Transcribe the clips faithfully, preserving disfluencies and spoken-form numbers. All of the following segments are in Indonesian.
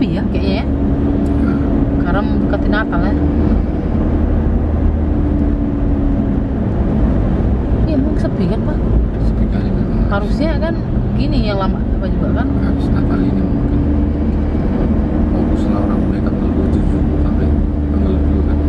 sepi ya kayaknya ya. Karena mendekati Natal ya. Iya emang sepi kan Pak? Sepi kali memang. Harusnya kan gini yang lama apa juga kan? Habis Natal ini mungkin fokuslah orang mulai tanggal dua puluh tujuh sampai tanggal dua kan.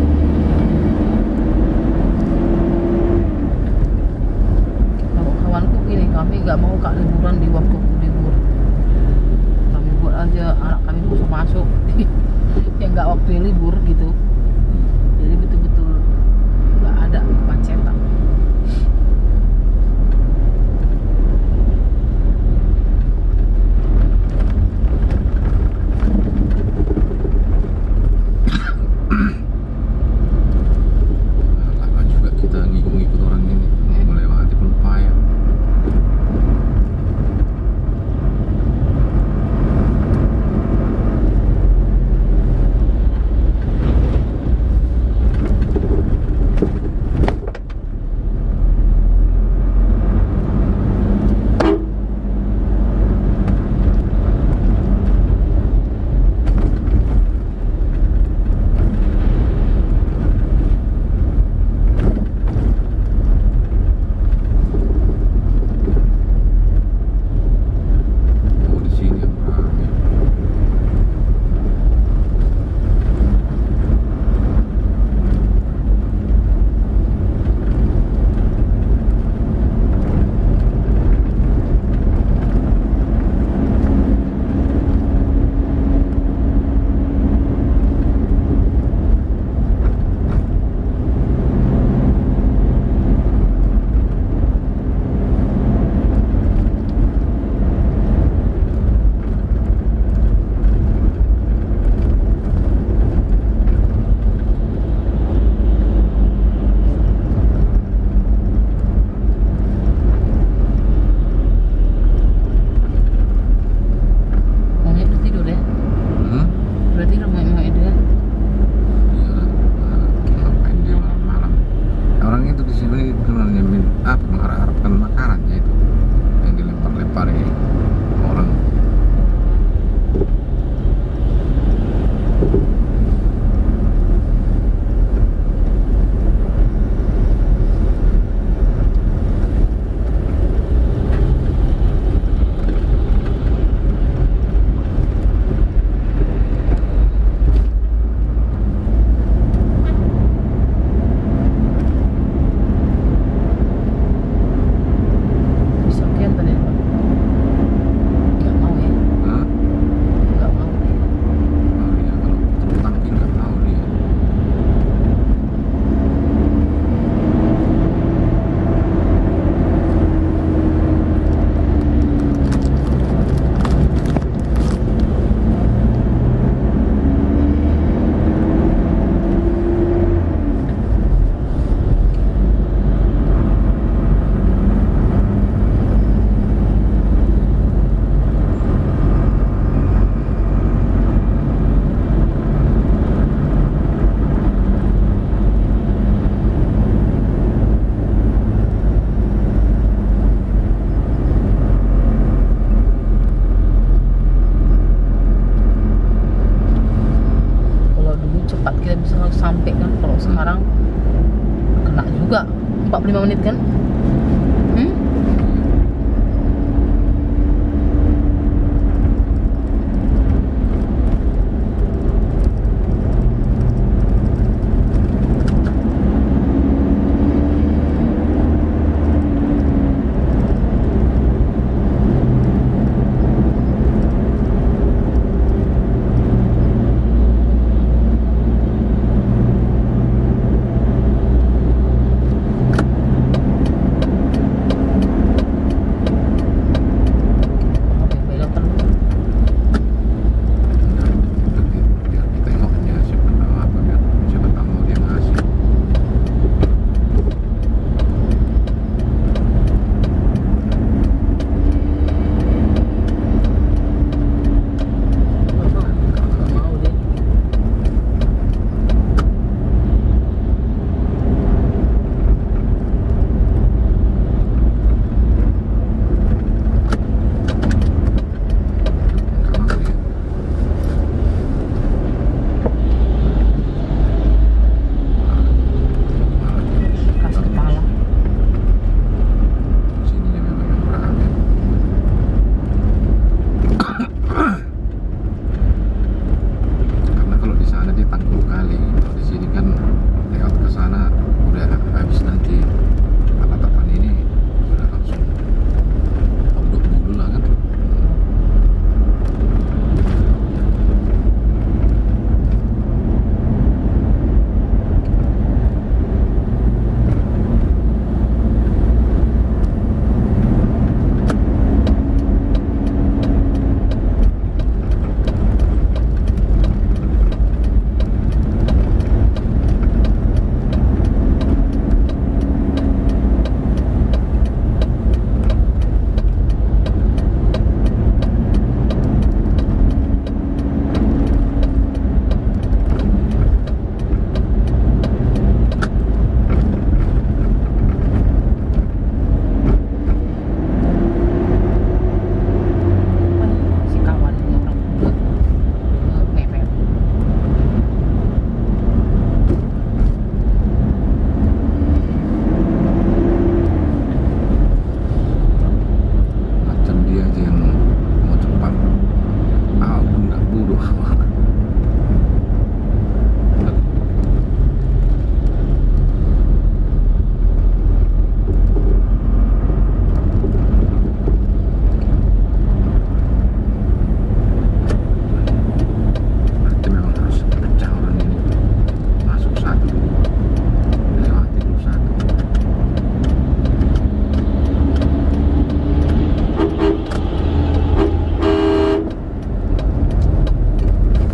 Kalau kawanku gini, kami nggak mau kak liburan di waktu libur. Kami buat aja anak kami bisa masuk yang nggak waktu libur gitu. Jadi betul-betul nggak ada kemacetan. Lama juga kita ngikut-ngikut orang ini melewati Pelumpaya. Oh di sini yang ramai. Maunya udah tidur ya? Hmm? Berarti rumah mau itu ya? Iya, nah, ngapain dia malam-malam? Orang itu di sini sebenarnya min- apa mengharapkan makanannya itu yang dilempar-lempar ini orang. Bisa kian tadi Pak? Nggak mau ya? Hah? Nggak mau ya? Oh iya, kalau truk tangki nggak tahu dia. Kalau dulu cepat kita bisa langsung sampai kan, kalau sekarang kena juga empat puluh lima menit kan? Hmm?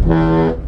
Bye.